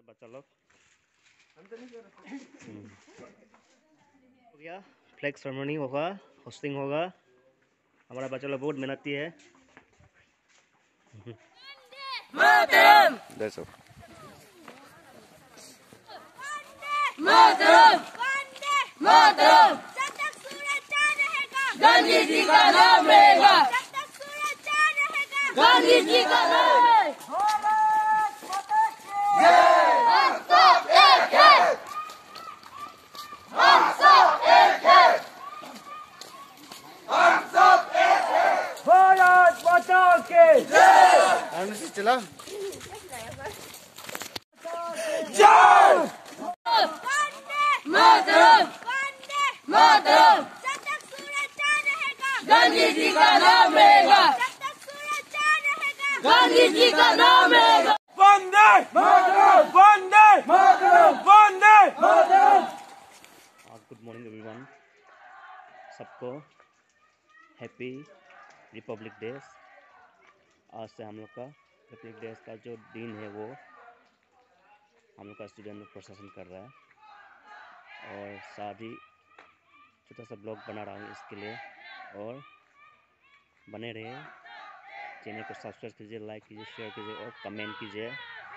बच्चा लोग हो गया, फ्लैग सेरेमनी होगा, होस्टिंग होगा। हमारा बच्चा लोग बहुत मेहनती है। That's all. मातरम, मातरम, जब तक सूरज चांद रहेगा, गांधी जी का नाम रहेगा। जब तक सूरज चांद रहेगा, गांधी जी का नाम रहेगा। हम सब एक हैं, हम सब एक हैं, हम सब एक हैं। भारत माता की जय। चला जय। मातरम, मातरम, जब तक सूरज चांद रहेगा, गांधी जी का नाम रहेगा। जब तक सूरज चांद रहेगा, गांधी जी का नाम रहेगा। वंदे मातरम, वंदे मातरम, वंदे मातरम। गुड मॉर्निंग एवरीवन, सबको हैप्पी रिपब्लिक डे। आज से हम लोग का रिपब्लिक डे का जो दिन है वो हम लोग का स्टूडेंट प्रशासन कर रहा है, और साथ ही छोटा सा ब्लॉग बना रहा हूँ इसके लिए। और बने रहे, चैनल को सब्सक्राइब कीजिए, लाइक कीजिए, शेयर कीजिए और कमेंट कीजिए।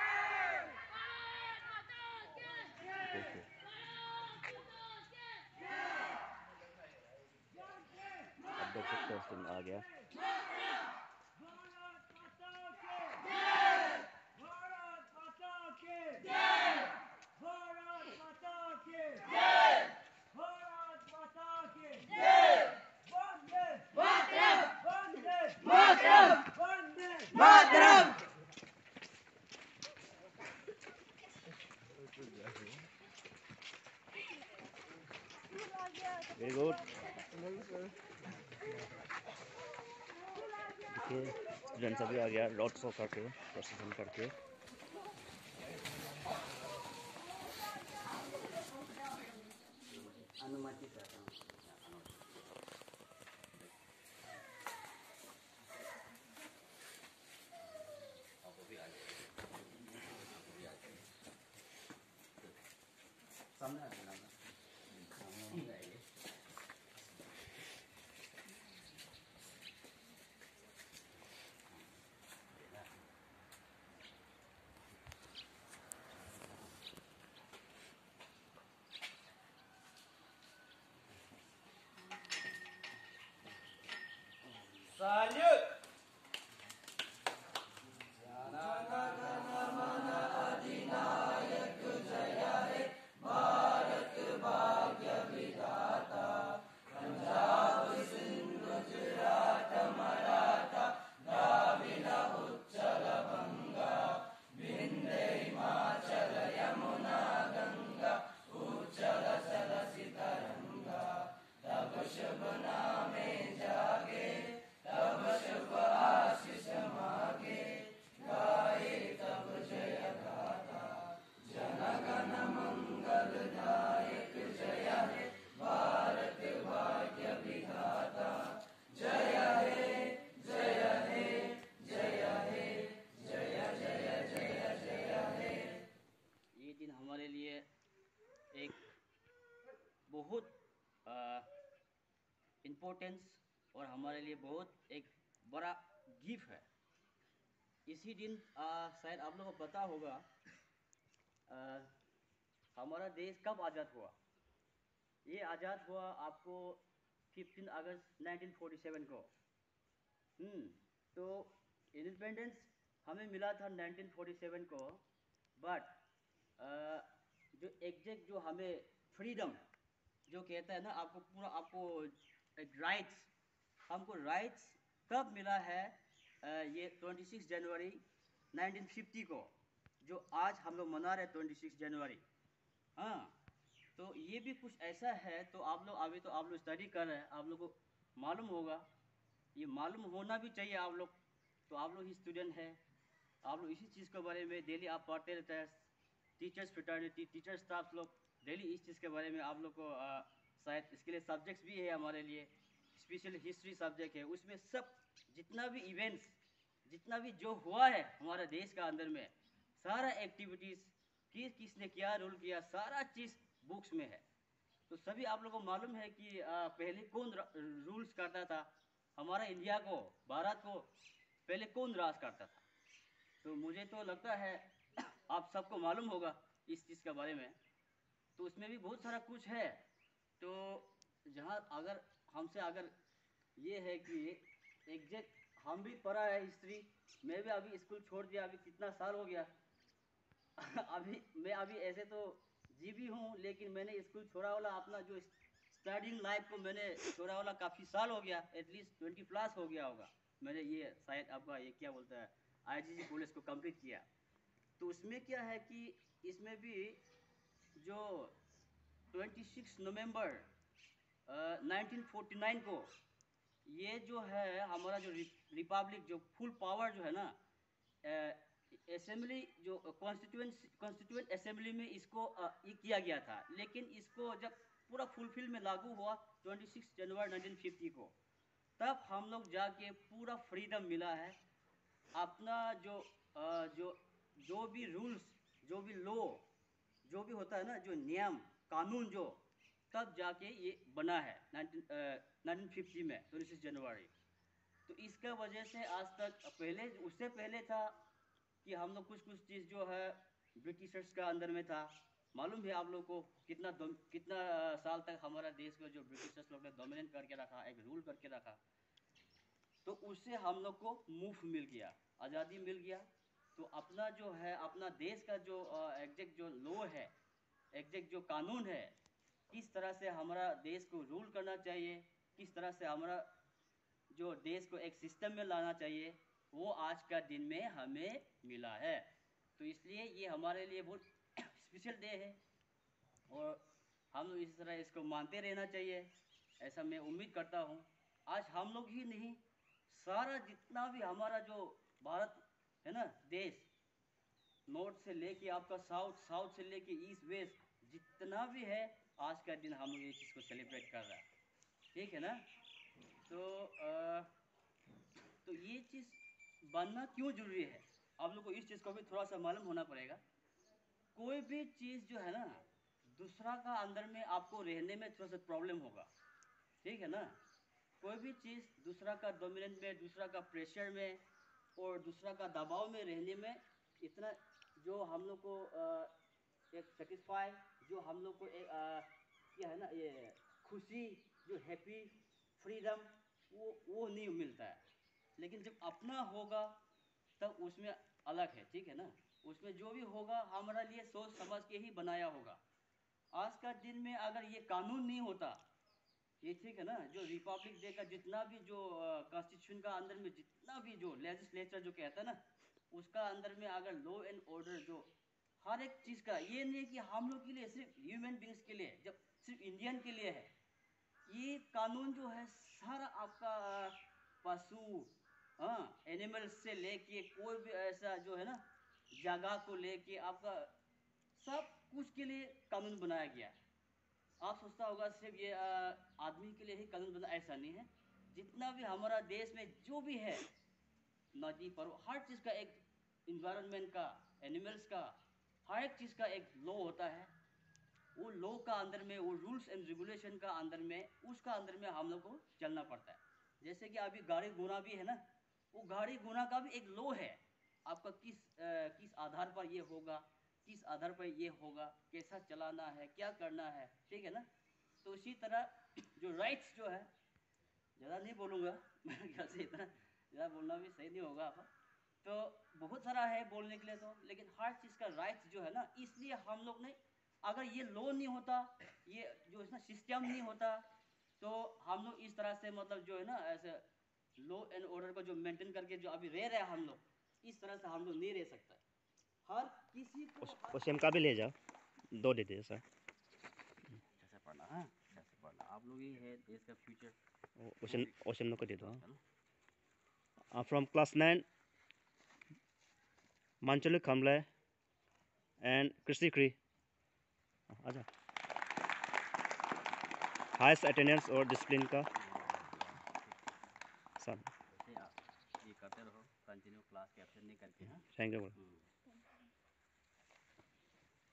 अब देख सकते हो आ गया। Very good. देखिए स्टूडेंट सभी आ गया रोड शो करके, प्रसेशन करके। अनुमति चाहता हूँ। सामने आ जाना। Salute! हमारे लिए एक बहुत इम्पोर्टेंस और हमारे लिए बहुत एक बड़ा गिफ्ट है। इसी दिन शायद आप लोगों को पता होगा हमारा देश कब आज़ाद हुआ। ये आज़ाद हुआ आपको 15 अगस्त 1947 को। तो इंडिपेंडेंस हमें मिला था 1947 को, बट जो एग्जैक्ट जो हमें फ्रीडम जो कहता है ना, आपको पूरा आपको एक राइट्स, हमको राइट्स कब मिला है? ये 26 जनवरी 1950 को, जो आज हम लोग मना रहे 26 जनवरी। हाँ, तो ये भी कुछ ऐसा है। तो आप लोग अभी तो आप लोग स्टडी कर रहे हैं, आप लोग को मालूम होगा, ये मालूम होना भी चाहिए आप लोग। तो आप लोग ही स्टूडेंट हैं, आप लोग इसी चीज़ के बारे में डेली आप पढ़ते रहते हैं। टीचर्स फ्रेटर्निटी, टीचर स्टाफ लोग डेली इस चीज़ के बारे में आप लोग को शायद इसके लिए सब्जेक्ट्स भी है हमारे लिए, स्पेशल हिस्ट्री सब्जेक्ट है। उसमें सब जितना भी इवेंट्स, जितना भी जो हुआ है हमारे देश का अंदर में, सारा एक्टिविटीज़ किसने क्या रूल किया, सारा चीज़ बुक्स में है। तो सभी आप लोगों को मालूम है कि पहले कौन रूल्स करता था हमारा इंडिया को, भारत को पहले कौन राज करता था। तो मुझे तो लगता है आप सबको मालूम होगा इस चीज़ के बारे में। तो उसमें भी बहुत सारा कुछ है। तो जहाँ अगर हमसे अगर ये है कि एग्जैक्ट हम भी पढ़ा है हिस्ट्री, मैं भी अभी स्कूल छोड़ दिया, अभी कितना साल हो गया अभी मैं अभी ऐसे तो जी भी हूँ, लेकिन मैंने स्कूल छोड़ा वाला अपना जो स्टडिंग लाइफ को मैंने छोड़ा वाला काफ़ी साल हो गया, एटलीस्ट 20+ हो गया होगा। मैंने ये शायद आपका ये क्या बोलता है IGG कॉलेज को कंप्लीट किया। तो उसमें क्या है कि इसमें भी जो 26 नवंबर 1949 को ये जो है हमारा जो रिपब्लिक जो फुल पावर जो है ना, असेंबली जो कॉन्स्टिट्यूएंट असेंबली में इसको ये किया गया था। लेकिन इसको जब पूरा फुलफिल में लागू हुआ 26 जनवरी 1950 को, तब हम लोग जाके पूरा फ्रीडम मिला है। अपना जो जो जो भी रूल्स, जो भी लॉ, जो भी होता है ना, जो नियम कानून, जो तब जाके ये बना है 1950 में 26 जनवरी। तो इसका वजह से आज तक, पहले उससे पहले था कि हम लोग कुछ चीज़ जो है ब्रिटिशर्स का अंदर में था। मालूम है आप लोग को कितना साल तक हमारा देश को जो ब्रिटिशर्स लोग ने डोमिनेट करके रखा, एक रूल करके रखा। तो उससे हम लोग को मुफ्त मिल गया, आज़ादी मिल गया। तो अपना जो है अपना देश का जो एग्जैक्ट जो लॉ है, एग्जैक्ट जो कानून है, किस तरह से हमारा देश को रूल करना चाहिए, किस तरह से हमारा जो देश को एक सिस्टम में लाना चाहिए, वो आज का दिन में हमें मिला है। तो इसलिए ये हमारे लिए बहुत स्पेशल डे है और हम लोग इस तरह इसको मानते रहना चाहिए, ऐसा मैं उम्मीद करता हूँ। आज हम लोग ही नहीं, सारा जितना भी हमारा जो भारत है ना देश, नॉर्थ से लेके आपका साउथ, साउथ से लेके ईस्ट वेस्ट, जितना भी है, आज का दिन हम लोग ये चीज़ को सेलिब्रेट कर रहा है। ठीक है ना। तो तो ये चीज़ बनना क्यों जरूरी है, आप लोग को इस चीज़ को भी थोड़ा सा मालूम होना पड़ेगा। कोई भी चीज़ जो है ना, दूसरा का अंदर में आपको रहने में थोड़ा सा प्रॉब्लम होगा। ठीक है ना। कोई भी चीज़ दूसरा का डोमिनेंट में, दूसरा का प्रेशर में और दूसरा का दबाव में रहने में, इतना जो हम लोग को एक सेटिस्फाई, जो हम लोग को एक क्या है ना, ये खुशी, जो हैप्पी फ्रीडम, वो नहीं मिलता है। लेकिन जब अपना होगा तब उसमें अलग है। ठीक है ना। उसमें जो भी होगा हमारा लिए सोच समझ के ही बनाया होगा। आज का दिन में अगर ये कानून नहीं होता, ये ठीक है ना, जो रिपब्लिक डे का जितना भी जो कॉन्स्टिट्यूशन का अंदर में जितना भी जो लेजिस्लेचर जो कहता है ना, उसका अंदर में अगर लॉ एंड ऑर्डर जो हर एक चीज़ का, ये नहीं कि हम लोग के लिए, सिर्फ ह्यूमन बींग्स के लिए, जब सिर्फ इंडियन के लिए है ये कानून जो है, सारा आपका पशु, हाँ, एनिमल्स से लेके कोई भी ऐसा जो है ना, जगह को लेके आपका सब कुछ के लिए कानून बनाया गया है। आप सोचता होगा सिर्फ ये आदमी के लिए ही कानून बना, ऐसा नहीं है। जितना भी हमारा देश में जो भी है, नदी पर हर चीज़ का एक, इन्वायरमेंट का, एनिमल्स का, हर एक चीज़ का एक लॉ होता है। वो लॉ का अंदर में, वो रूल्स एंड रेगुलेशन का अंदर में, उसका अंदर में हम लोग को चलना पड़ता है। जैसे कि अभी गाड़ी घोड़ा भी है ना, वो गाड़ी घोड़ा का भी एक लॉ है। आपका किस आधार पर ये होगा, किस आधार पर ये होगा, कैसा चलाना है, क्या करना है। ठीक है ना। तो इसी तरह जो राइट्स जो है, ज़्यादा नहीं बोलूँगा मेरे ख्याल से इतना ज़्यादा बोलना भी सही नहीं होगा आप। तो बहुत सारा है बोलने के लिए तो, लेकिन हर चीज़ का राइट्स जो है ना, इसलिए हम लोग ने, अगर ये लॉ नहीं होता, ये जो है ना सिस्टम नहीं होता, तो हम लोग इस तरह से मतलब जो है ना, ऐसे लॉ एंड ऑर्डर को जो मेंटेन करके जो अभी रह रहे हैं हम लोग, इस तरह से हम लोग नहीं रह सकता। हर किसी को ओशियम का भी ले जाओ, 2 दे दे सर। अच्छा से पढ़ना, हाँ अच्छा से पढ़ना, आप लोग ही है देश का फ्यूचर। ओशियम को दे दो। फ्रॉम क्लास 9 मांचलिक खमले एंड कृषि क्री, आजा। हाईएस्ट अटेंडेंस और डिसिप्लिन का सर। ऐसे आप ये करते रहो, कंटिन्यू क्लास कैप्चर नहीं करके। हाँ thank you.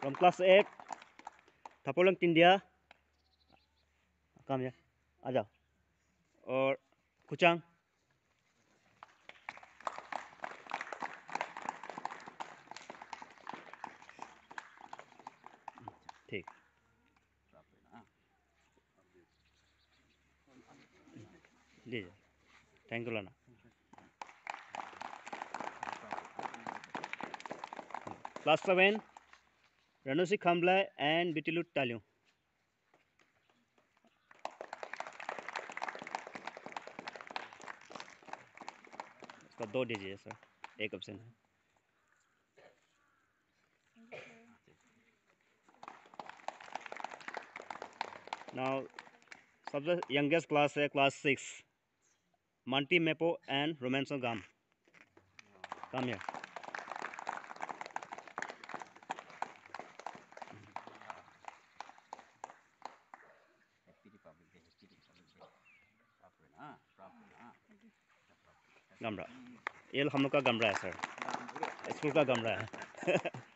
From class 8, Thapolang Tindia. Come here. आ जाओ. और कुचांग. ठीक. जी जी. Thank you Lana. Class 7, Ranusi Khamblai and Bitilut Talyong. इसका 2 दीजिए सर, एक ऑप्शन है. Now, सबसे youngest class है class 6, Manti Mepo and Romanson Gam. Come here. गमरा, ये हम लोग का गमरा है सर, स्कूल का गमरा है.